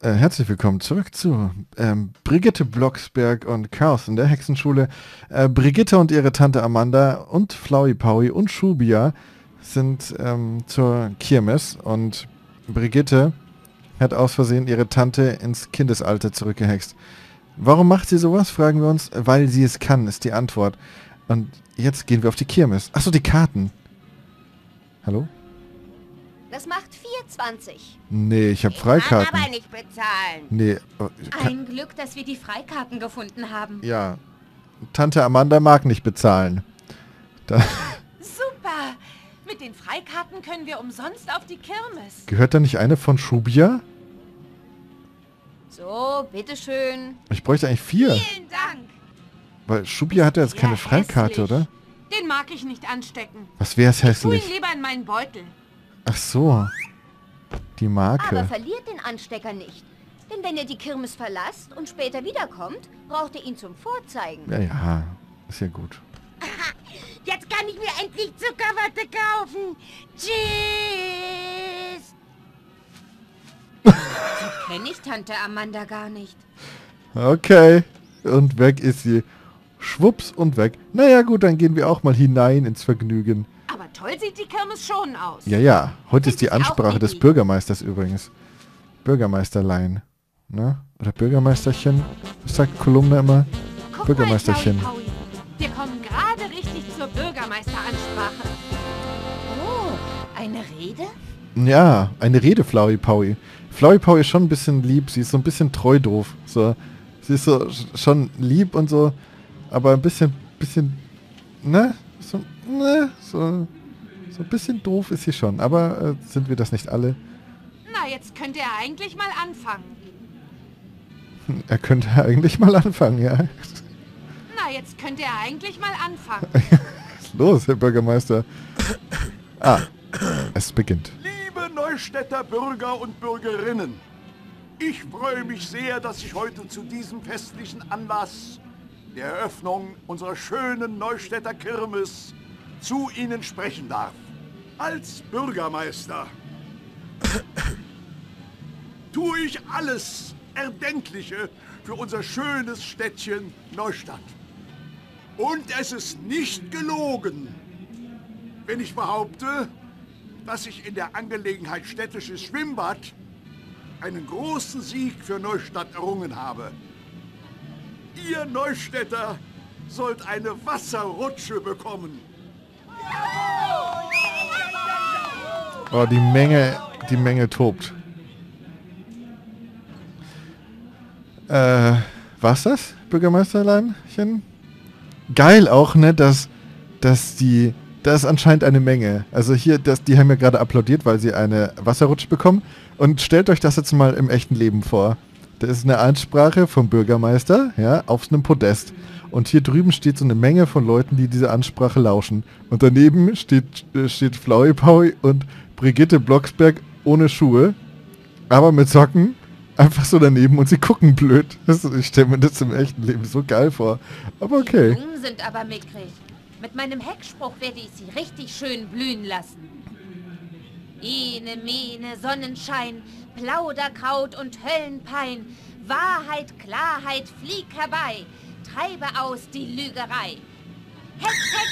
Herzlich willkommen zurück zu Brigitte Blocksberg und Chaos in der Hexenschule. Brigitte und ihre Tante Amanda und Flowey Powie und Shubia sind zur Kirmes und Brigitte hat aus Versehen ihre Tante ins Kindesalter zurückgehext. Warum macht sie sowas, fragen wir uns. Weil sie es kann, ist die Antwort. Und jetzt gehen wir auf die Kirmes. Achso, die Karten. Hallo? Das macht 4,20. Nee, ich habe Ich Freikarten. kann aber nicht bezahlen. Nee, Ein Glück, dass wir die Freikarten gefunden haben. ja. Tante Amanda mag nicht bezahlen. Da Super! Mit den Freikarten können wir umsonst auf die Kirmes. gehört da nicht eine von Shubia? So, bitteschön. Ich bräuchte eigentlich 4. Vielen Dank! Weil Shubia hat ja jetzt keine Sehr Freikarte, hässlich. oder? Den mag ich nicht anstecken. Was wär's Tu ihn hässlich? lieber in meinen Beutel. Ach so. Die Aber Marke. verliert den Anstecker nicht. Denn wenn ihr die Kirmes verlasst und später wiederkommt, braucht ihr ihn zum Vorzeigen. Ja, ja. Ist ja gut. Jetzt kann ich mir endlich Zuckerwatte kaufen. Tschüss! So kenne ich Tante Amanda gar nicht. Okay. Und weg ist sie. Schwupps und weg. Naja gut, dann gehen wir auch mal hinein ins Vergnügen. Aber toll sieht die Kirmes schon aus. Ja, ja. Heute ist die Find ich auch, Ansprache des Bibi. Bürgermeisters übrigens. Bürgermeisterlein. Ne? Oder Bürgermeisterchen. Was sagt Kolumne immer? Guck Bürgermeisterchen. Mal, Paui. Wir kommen gerade richtig zur Bürgermeisteransprache. Oh, eine Rede? Ja, eine Rede, Flowey Powie. Flowey Powie ist schon ein bisschen lieb. Sie ist so ein bisschen treu doof. So, sie ist so schon lieb und so, aber ein bisschen, ne? So ein bisschen doof ist sie schon. Aber sind wir das nicht alle? Na, jetzt könnt ihr eigentlich mal anfangen. Er könnte eigentlich mal anfangen, ja. Na, jetzt könnt ihr eigentlich mal anfangen. Was ist los, Herr Bürgermeister? Ah, es beginnt. Liebe Neustädter Bürger und Bürgerinnen, ich freue mich sehr, dass ich heute zu diesem festlichen Anlass der Eröffnung unserer schönen Neustädter Kirmes zu Ihnen sprechen darf. Als Bürgermeister tue ich alles Erdenkliche für unser schönes Städtchen Neustadt. Und es ist nicht gelogen, wenn ich behaupte, dass ich in der Angelegenheit städtisches Schwimmbad einen großen Sieg für Neustadt errungen habe. Ihr Neustädter sollt eine Wasserrutsche bekommen. Oh, die Menge tobt. War's das, Bürgermeisterleinchen? Geil auch, ne, da ist anscheinend eine Menge. Also hier, die haben ja gerade applaudiert, weil sie eine Wasserrutsche bekommen. Und stellt euch das jetzt mal im echten Leben vor. Da ist eine Ansprache vom Bürgermeister, ja, auf einem Podest. Und hier drüben steht so eine Menge von Leuten, die diese Ansprache lauschen. Und daneben steht Flowey Powie und Brigitte Blocksberg ohne Schuhe, aber mit Socken, einfach so daneben und sie gucken blöd. Ich stelle mir das im echten Leben so geil vor. Aber Die okay. Blumen sind aber mickrig. Mit meinem Heckspruch werde ich sie richtig schön blühen lassen. Ene, Mene, Sonnenschein, Plauderkraut und Höllenpein. Wahrheit, Klarheit, flieg herbei. Treibe aus die Lügerei. Hex, Hex!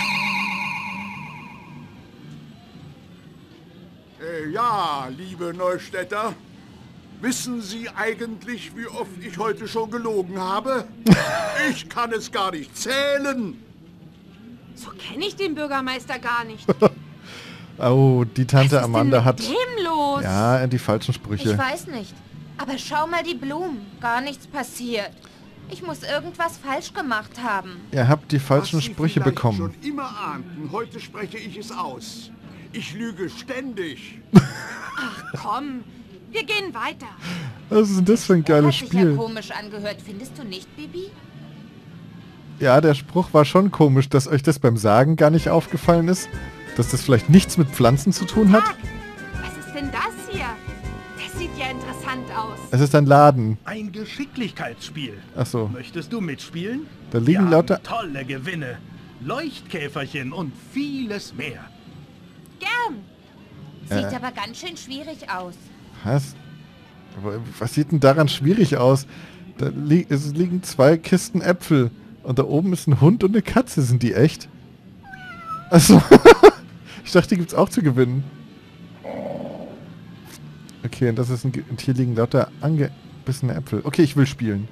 Ja, liebe Neustädter, wissen Sie eigentlich, wie oft ich heute schon gelogen habe? Ich kann es gar nicht zählen. So kenne ich den Bürgermeister gar nicht. Oh, die Tante Was ist Amanda denn hat mit dem los? ja die falschen Ich Sprüche. weiß nicht. Aber schau mal die Blumen. Gar nichts passiert. Ich muss irgendwas falsch gemacht haben. Ihr habt die falschen Was Sie Sprüche vielleicht bekommen. schon immer ahnten, heute spreche ich es aus. Ich lüge ständig. Komm, wir gehen weiter. Was ist denn das für ein geiles Hat sich ja Spiel? komisch angehört, findest du nicht, Bibi? Ja, der Spruch war schon komisch, dass euch das beim Sagen gar nicht aufgefallen ist. Dass das vielleicht nichts mit Pflanzen zu tun hat. Tag, was ist denn das hier? Das sieht ja interessant aus. Es ist ein Laden. Ein Geschicklichkeitsspiel. Ach so. Möchtest du mitspielen? Da liegen Wir lauter- haben tolle Gewinne, Leuchtkäferchen und vieles mehr. Gern. Sieht aber ganz schön schwierig aus. Was? Was sieht denn daran schwierig aus? Es liegen 2 Kisten Äpfel. Und da oben ist ein Hund und eine Katze. Sind die echt? Achso. Ich dachte, die gibt's auch zu gewinnen. Okay, und und hier liegen lauter angebissene Äpfel. Okay, ich will spielen.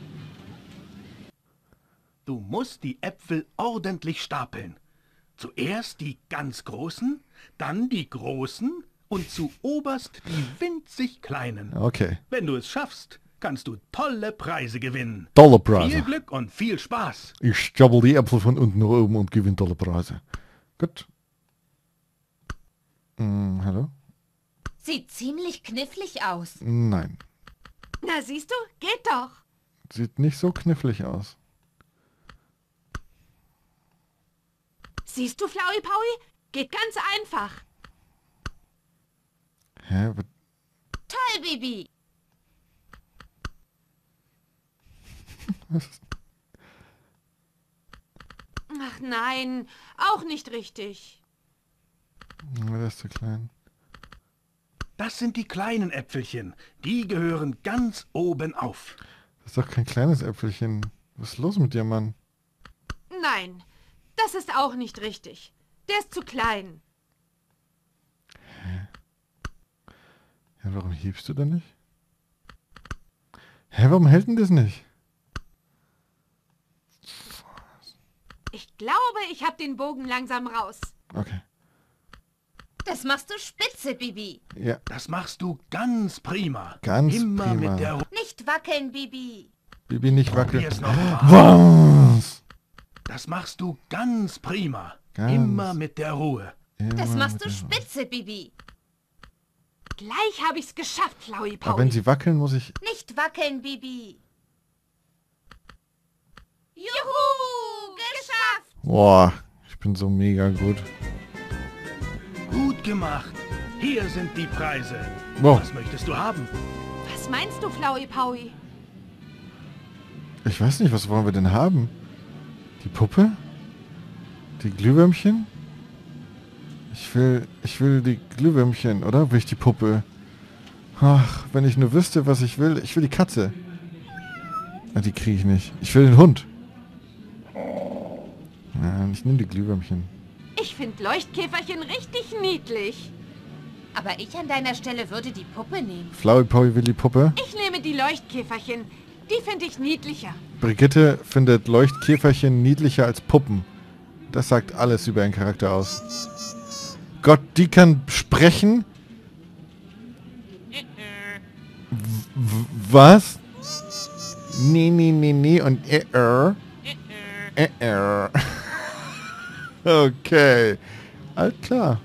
Du musst die Äpfel ordentlich stapeln. Zuerst die ganz großen, dann die großen und zu oberst die winzig kleinen. Okay. Wenn du es schaffst, kannst du tolle Preise gewinnen. Tolle Preise. Viel Glück und viel Spaß. Ich stapel die Äpfel von unten nach oben und gewinne tolle Preise. Gut. Hallo? Sieht ziemlich knifflig aus. Nein. Na, siehst du? Geht doch. Sieht nicht so knifflig aus. Siehst du, Flowey Powy? Geht ganz einfach. Hä? Toll, Bibi. Ach nein, auch nicht richtig. Der ist zu klein. Das sind die kleinen Äpfelchen. Die gehören ganz oben auf. Das ist doch kein kleines Äpfelchen. Was ist los mit dir, Mann? Nein, das ist auch nicht richtig. Der ist zu klein. Ja, warum hebst du da nicht? Hä, warum hält denn das nicht? Ich glaube, ich habe den Bogen langsam raus. Okay. Das machst du spitze, Bibi. Ja, Das machst du ganz prima. Ganz Immer prima. mit der Nicht wackeln, Bibi. Bibi nicht wackeln. Probier's noch mal. Was? Das machst du ganz prima. Ganz Immer mit der Ruhe. Das Immer machst mit du der- spitze, Bibi. Gleich habe ich's geschafft, Flowey Aber wenn Powy. sie wackeln, muss ich... Nicht wackeln, Bibi. Juhu, geschafft. Boah, ich bin so mega gut. Gut gemacht. Hier sind die Preise. Wow. Was möchtest du haben? Was meinst du, Flowey Powy? Ich weiß nicht, was wollen wir denn haben? Die Puppe? Die Glühwürmchen? Ich will die Glühwürmchen, oder? Will ich die Puppe? Ach, wenn ich nur wüsste, was ich will. Ich will die Katze. Ah, die kriege ich nicht. Ich will den Hund. Nein, ich nehme die Glühwürmchen. Ich finde Leuchtkäferchen richtig niedlich. Aber ich an deiner Stelle würde die Puppe nehmen. Flowey Powy will die Puppe. Ich nehme die Leuchtkäferchen. Die finde ich niedlicher. Brigitte findet Leuchtkäferchen niedlicher als Puppen. Das sagt alles über ihren Charakter aus. Gott, die kann sprechen? Was? Nee und Okay. Alt klar.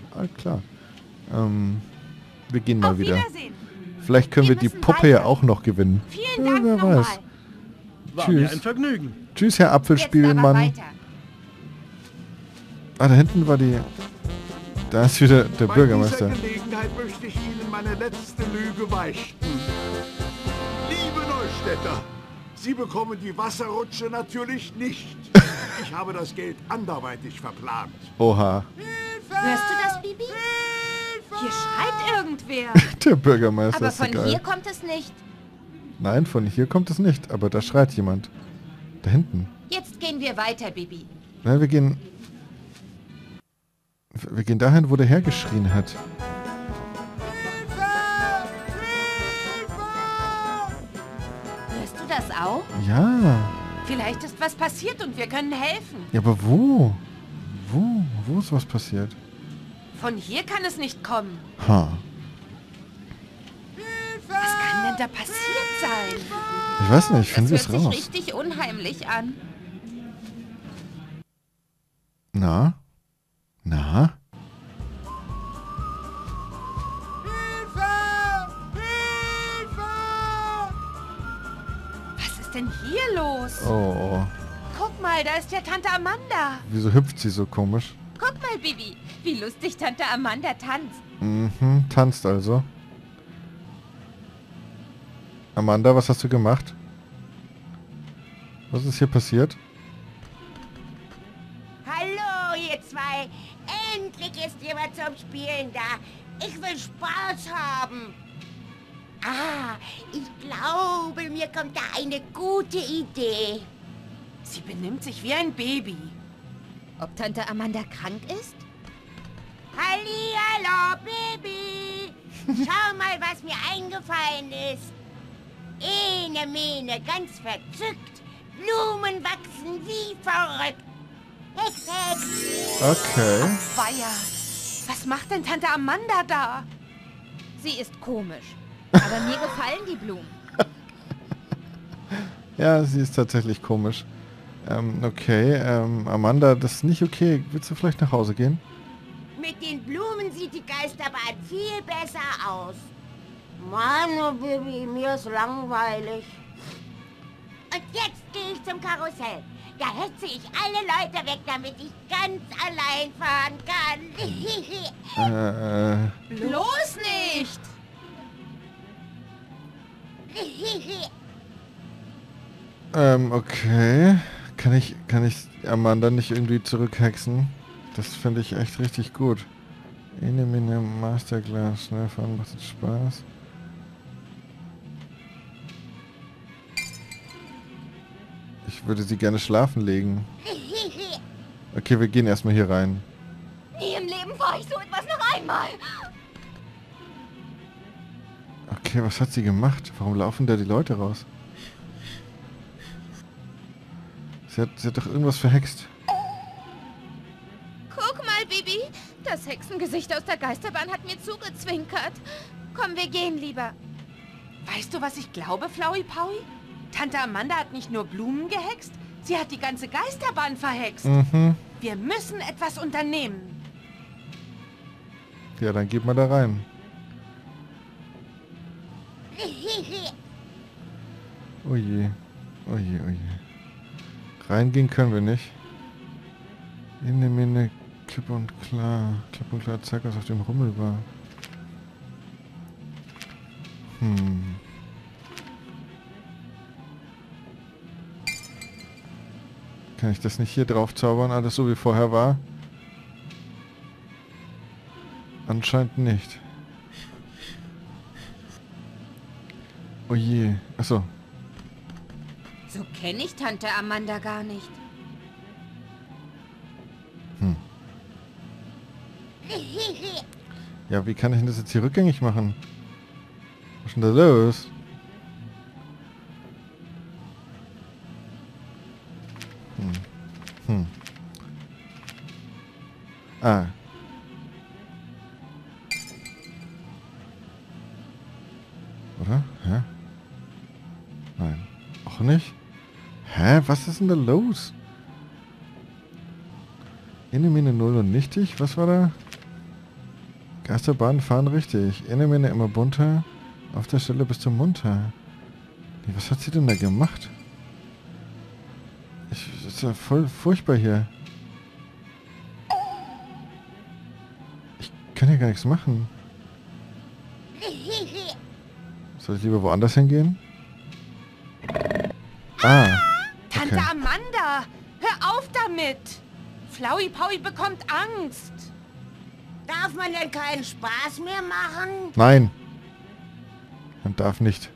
Wir gehen mal Auf wieder. Wiedersehen. Vielleicht können wir Wir die müssen Puppe ja weiter. auch noch gewinnen. Vielen Ja, Dank wer nochmal. weiß. War Tschüss. mir ein Vergnügen. Tschüss, Herr Jetzt aber Apfelspielmann. weiter. Ah, da hinten war die... Da ist wieder der Bei Bürgermeister. dieser Gelegenheit möchte ich Ihnen meine letzte Lüge beichten. Liebe Neustädter, Sie bekommen die Wasserrutsche natürlich nicht. Ich habe das Geld anderweitig verplant. Oha. Hörst du das, Bibi? Hier schreit irgendwer. Der Bürgermeister Aber ist so von geil. hier kommt es nicht. Nein, von hier kommt es nicht. Aber da schreit jemand. Da hinten. Jetzt gehen wir weiter, Bibi. Nein, wir gehen dahin, wo der Herr geschrien hat. Hörst du das auch? Ja. Vielleicht ist was passiert und wir können helfen. Ja, aber wo? Wo ist was passiert? Von hier kann es nicht kommen. Ha. Was kann denn da passiert sein? Ich weiß nicht, finden wir Das es hört sich raus. richtig unheimlich an. Na? Was ist denn hier los? Oh. Guck mal, da ist ja Tante Amanda. Wieso hüpft sie so komisch? Guck mal, Bibi, wie lustig Tante Amanda tanzt. Mhm, tanzt also. Amanda, was hast du gemacht? Was ist hier passiert? Hallo, ihr zwei. Endlich ist jemand zum Spielen da. Ich will Spaß haben. Ah, ich glaube, mir kommt da eine gute Idee. Sie benimmt sich wie ein Baby. Ob Tante Amanda krank ist? Hallihallo, Baby. Schau mal, was mir eingefallen ist. Ene Mene, ganz verzückt. Blumen wachsen wie verrückt. Hex, Hex. Okay. Weia. Was macht denn Tante Amanda da? Sie ist komisch. Aber mir gefallen die Blumen. Ja, sie ist tatsächlich komisch. Okay, Amanda, das ist nicht okay. Willst du vielleicht nach Hause gehen? Mit den Blumen sieht die Geisterbahn viel besser aus. Mann, oh Baby, mir ist langweilig. Und jetzt gehe ich zum Karussell. Da hetze ich alle Leute weg, damit ich ganz allein fahren kann. Bloß nicht! Okay. Kann ich Amanda nicht irgendwie zurückhexen? Das finde ich echt richtig gut. Enemine Masterclass, schnell fahren macht jetzt Spaß. Ich würde sie gerne schlafen legen. Okay, wir gehen erstmal hier rein. Nie im Leben fahre ich so etwas noch einmal. Okay, was hat sie gemacht? Warum laufen da die Leute raus? Sie hat doch irgendwas verhext. Guck mal, Bibi. Das Hexengesicht aus der Geisterbahn hat mir zugezwinkert. Komm, wir gehen lieber. Weißt du, was ich glaube, Flowey Powy? Tante Amanda hat nicht nur Blumen gehext, sie hat die ganze Geisterbahn verhext. Mhm. Wir müssen etwas unternehmen. Ja, dann geht mal da rein. Oh je. Oh je, oh je. Reingehen können wir nicht. In der Mine, klipp und klar. Klipp und klar, zeig, was auf dem Rummel war. Kann ich das nicht hier drauf zaubern, alles so wie vorher war? Anscheinend nicht. Oh je. Achso. So kenne ich Tante Amanda gar nicht. Ja, wie kann ich denn das jetzt hier rückgängig machen? Was ist denn da los? Ah. Oder? Hä? Nein. Auch nicht? Hä? Was ist denn da los? Enemine 0 und nichtig? Was war da? Geisterbahnen fahren richtig. Enemine immer bunter. Auf der Stelle bist du munter. Nee, was hat sie denn da gemacht? Das ist ja voll furchtbar hier. Ich kann hier gar nichts machen. Soll ich lieber woanders hingehen? Ah. Tante Okay. Amanda, hör auf damit! Flowey Powy bekommt Angst. Darf man denn keinen Spaß mehr machen? Nein. Man darf nicht.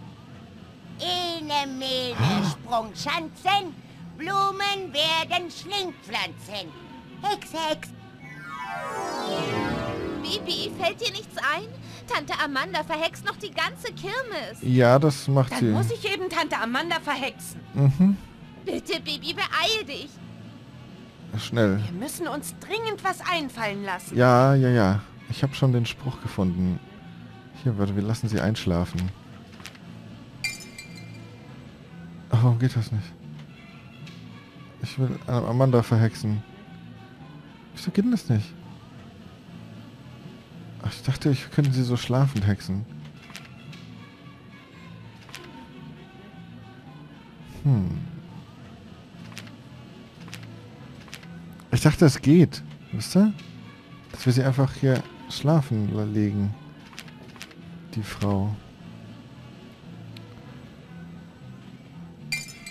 Ene Mene Sprungschanzen, Blumen werden Schlingpflanzen. Hex, Hex. Bibi, fällt dir nichts ein? Tante Amanda verhext noch die ganze Kirmes. Ja, das macht Dann sie. muss ich eben Tante Amanda verhexen. Mhm. Bitte, Bibi, beeil dich. Schnell. Wir müssen uns dringend was einfallen lassen. Ja. Ich habe schon den Spruch gefunden. Hier, warte, wir lassen sie einschlafen. Ach, warum geht das nicht? Ich will Amanda verhexen. Wieso geht denn das nicht? Ach, ich dachte, ich könnte sie so schlafend hexen. Ich dachte, es geht. Wisst ihr? Dass wir sie einfach hier schlafen legen. Die Frau.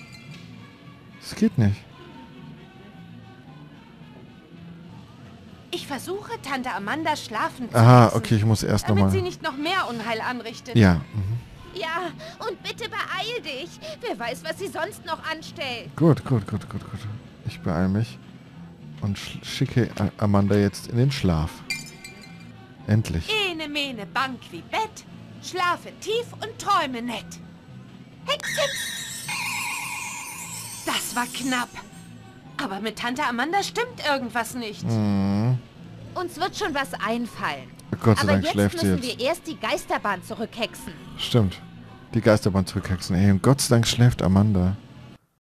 Es geht nicht. Ich versuche, Tante Amanda schlafen zu Aha, lassen, okay, ich muss erst damit sie nochmal... nicht noch mehr Unheil anrichtet. Ja, Ja, und bitte beeil dich. Wer weiß, was sie sonst noch anstellt. gut. Ich beeile mich und schicke Amanda jetzt in den Schlaf. Endlich. Ene, mene, Bank wie Bett, schlafe tief und träume nett. Hex. Das war knapp. Aber mit Tante Amanda stimmt irgendwas nicht. Uns wird schon was einfallen. Gott sei Aber Dank jetzt schläft sie müssen jetzt. wir erst die Geisterbahn zurückhexen. Stimmt. Die Geisterbahn zurückhexen. Ey, und Gott sei Dank schläft Amanda.